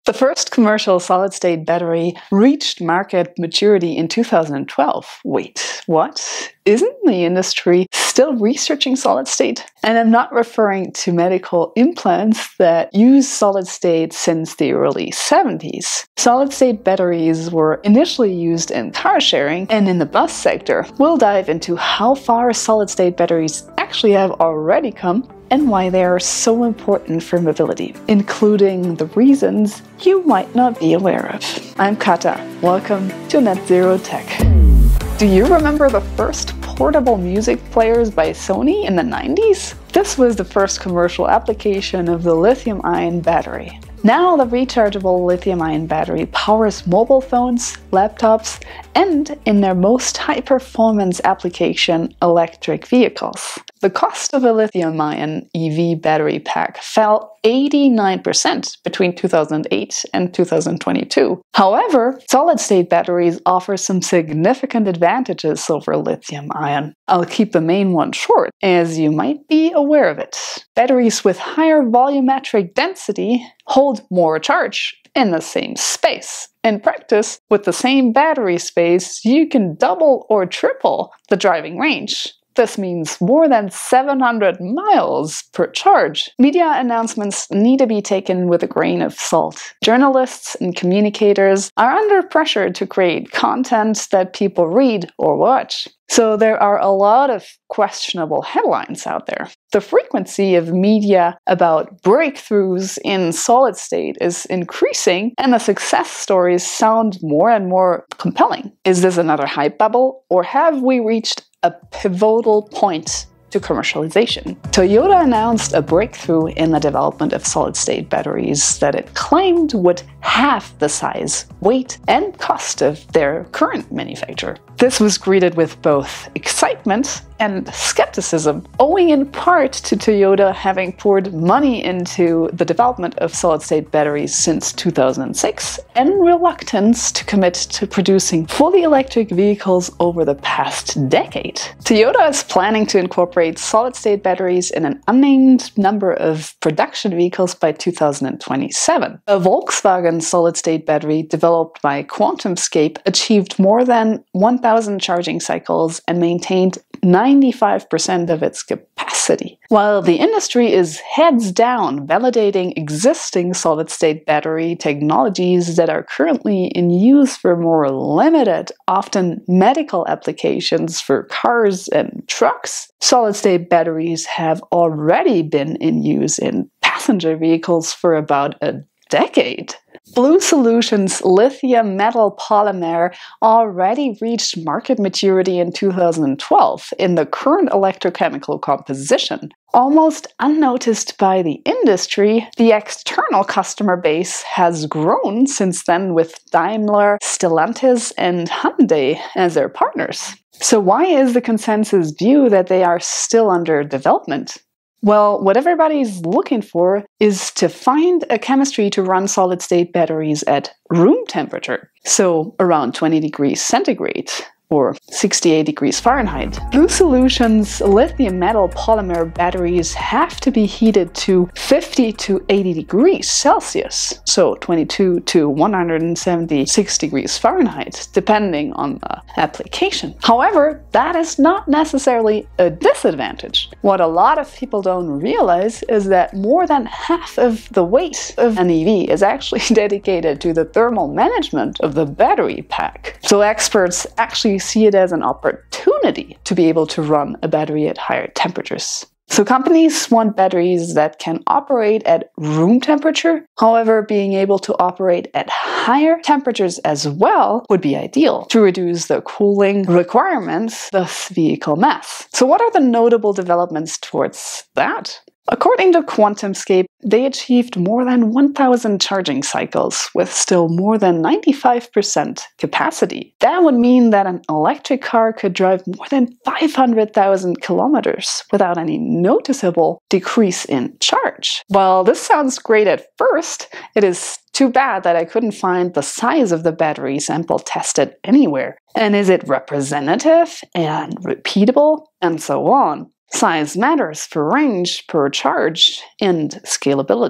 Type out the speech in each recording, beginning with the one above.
The first commercial solid-state battery reached market maturity in 2012. Wait, what? Isn't the industry still researching solid-state? And I'm not referring to medical implants that use solid-state since the early 70s. Solid-state batteries were initially used in car sharing and in the bus sector. We'll dive into how far solid-state batteries actually have already come and why they are so important for mobility, including the reasons you might not be aware of. I'm Kata. Welcome to Net Zero Tech. Do you remember the first portable music players by Sony in the 90s? This was the first commercial application of the lithium-ion battery. Now the rechargeable lithium-ion battery powers mobile phones, laptops, and, in their most high-performance application, electric vehicles. The cost of a lithium-ion EV battery pack fell 89% between 2008 and 2022. However, solid-state batteries offer some significant advantages over lithium-ion. I'll keep the main one short, as you might be aware of it. Batteries with higher volumetric density hold more charge in the same space. In practice, with the same battery space, you can double or triple the driving range. This means more than 700 miles per charge. Media announcements need to be taken with a grain of salt. Journalists and communicators are under pressure to create content that people read or watch. So there are a lot of questionable headlines out there. The frequency of media about breakthroughs in solid state is increasing, and the success stories sound more and more compelling. Is this another hype bubble, or have we reached a pivotal point to commercialization? Toyota announced a breakthrough in the development of solid-state batteries that it claimed would halve the size, weight, and cost of their current manufacturer. This was greeted with both excitement and skepticism, owing in part to Toyota having poured money into the development of solid-state batteries since 2006 and reluctance to commit to producing fully electric vehicles over the past decade. Toyota is planning to incorporate solid-state batteries in an unnamed number of production vehicles by 2027. A Volkswagen solid-state battery developed by QuantumScape achieved more than 1,000 charging cycles and maintained 95% of its capacity. While the industry is heads down validating existing solid-state battery technologies that are currently in use for more limited, often medical applications for cars and trucks, solid-state batteries have already been in use in passenger vehicles for about a decade. BlueSolutions lithium metal polymer already reached market maturity in 2012 in the current electrochemical composition. Almost unnoticed by the industry, the external customer base has grown since then, with Daimler, Stellantis, and Hyundai as their partners. So why is the consensus view that they are still under development? Well, what everybody's looking for is to find a chemistry to run solid-state batteries at room temperature, so around 20 degrees centigrade, or 68 degrees Fahrenheit. BlueSolutions lithium metal polymer batteries have to be heated to 50 to 80 degrees Celsius, so 22 to 176 degrees Fahrenheit, depending on the application. However, that is not necessarily a disadvantage. What a lot of people don't realize is that more than half of the weight of an EV is actually dedicated to the thermal management of the battery pack. So experts actually see it as an opportunity to be able to run a battery at higher temperatures. So companies want batteries that can operate at room temperature. However, being able to operate at higher temperatures as well would be ideal to reduce the cooling requirements, thus vehicle mass. So what are the notable developments towards that? According to QuantumScape, they achieved more than 1,000 charging cycles with still more than 95% capacity. That would mean that an electric car could drive more than 500,000 kilometers without any noticeable decrease in charge. While this sounds great at first, it is too bad that I couldn't find the size of the battery sample tested anywhere. And is it representative and repeatable, and so on? Size matters for range per charge and scalability.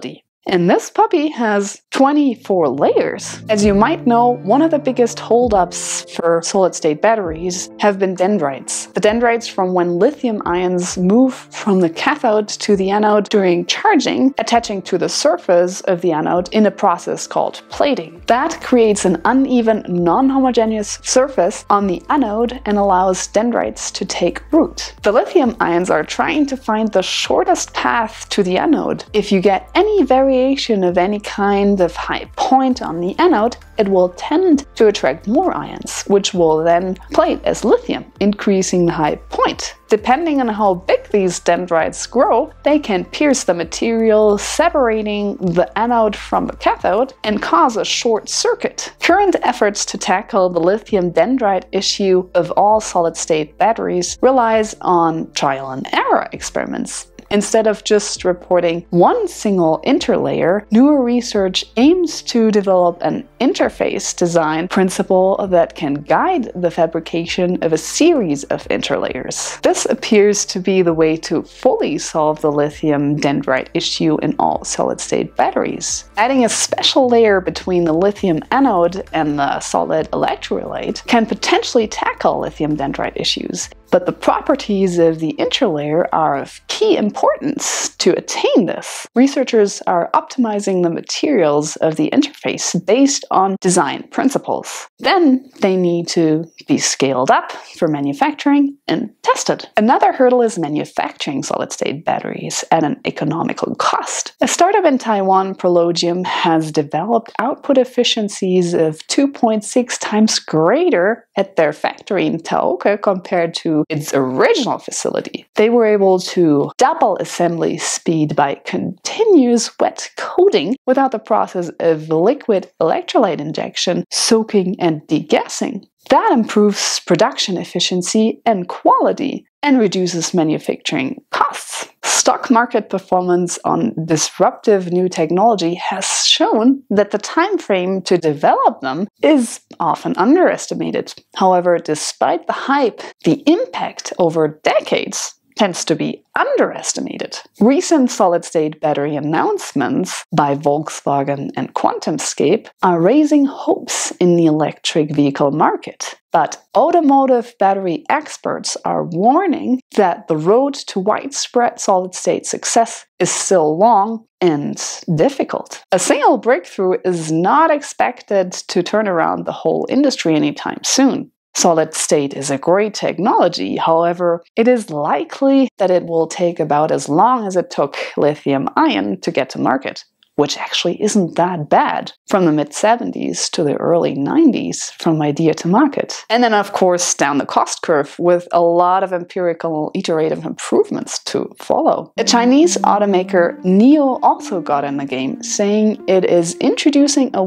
And this puppy has 24 layers. As you might know, one of the biggest holdups for solid-state batteries have been dendrites. The dendrites from when lithium ions move from the cathode to the anode during charging, attaching to the surface of the anode in a process called plating. That creates an uneven, non-homogeneous surface on the anode and allows dendrites to take root. The lithium ions are trying to find the shortest path to the anode. If you get any variation of any kind of high point on the anode, it will tend to attract more ions, which will then plate as lithium, increasing the high point. Depending on how big these dendrites grow, they can pierce the material, separating the anode from the cathode and cause a short circuit. Current efforts to tackle the lithium dendrite issue of all solid-state batteries relies on trial and error experiments. Instead of just reporting one single interlayer, newer research aims to develop an interface design principle that can guide the fabrication of a series of interlayers. This appears to be the way to fully solve the lithium dendrite issue in all solid-state batteries. Adding a special layer between the lithium anode and the solid electrolyte can potentially tackle lithium dendrite issues. But the properties of the interlayer are of key importance to attain this. Researchers are optimizing the materials of the interface based on design principles. Then they need to be scaled up for manufacturing and tested. Another hurdle is manufacturing solid-state batteries at an economical cost. A startup in Taiwan, Prologium, has developed output efficiencies of 2.6 times greater at their factory in Taoka compared to its original facility. They were able to double assembly speed by continuous wet coating without the process of liquid electrolyte injection, soaking, and degassing. That improves production efficiency and quality and reduces manufacturing costs. Stock market performance on disruptive new technology has shown that the time frame to develop them is often underestimated. However, despite the hype, the impact over decades tends to be underestimated. Recent solid-state battery announcements by Volkswagen and QuantumScape are raising hopes in the electric vehicle market. But automotive battery experts are warning that the road to widespread solid-state success is still long and difficult. A single breakthrough is not expected to turn around the whole industry anytime soon. Solid state is a great technology, however, it is likely that it will take about as long as it took lithium-ion to get to market, which actually isn't that bad, from the mid-70s to the early 90s, from idea to market. And then, of course, down the cost curve, with a lot of empirical iterative improvements to follow. A Chinese automaker, NIO, also got in the game, saying it is introducing a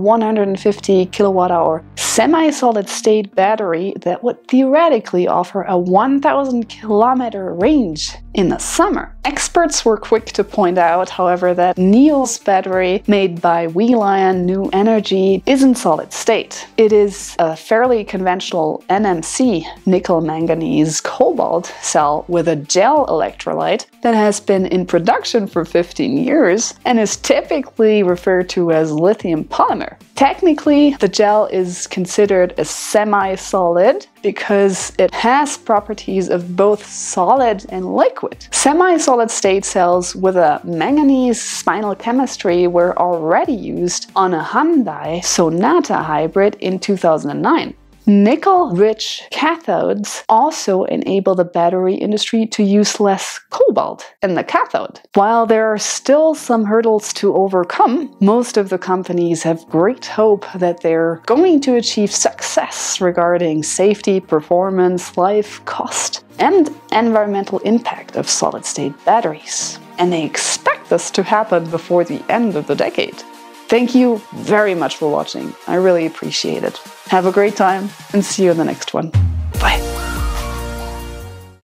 150 kilowatt-hour semi-solid state battery that would theoretically offer a 1,000 kilometer range in the summer. Experts were quick to point out, however, that NIO's battery made by Lion New Energy isn't solid state. It is a fairly conventional NMC, nickel manganese cobalt cell with a gel electrolyte that has been in production for 15 years and is typically referred to as lithium polymer. Technically, the gel is considered a semi-solid because it has properties of both solid and liquid. Semi-solid state cells with a manganese spinal chemistry were already used on a Hyundai Sonata hybrid in 2009. Nickel-rich cathodes also enable the battery industry to use less cobalt in the cathode. While there are still some hurdles to overcome, most of the companies have great hope that they're going to achieve success regarding safety, performance, life, cost, and environmental impact of solid-state batteries. And they expect this to happen before the end of the decade. Thank you very much for watching. I really appreciate it. Have a great time and see you in the next one.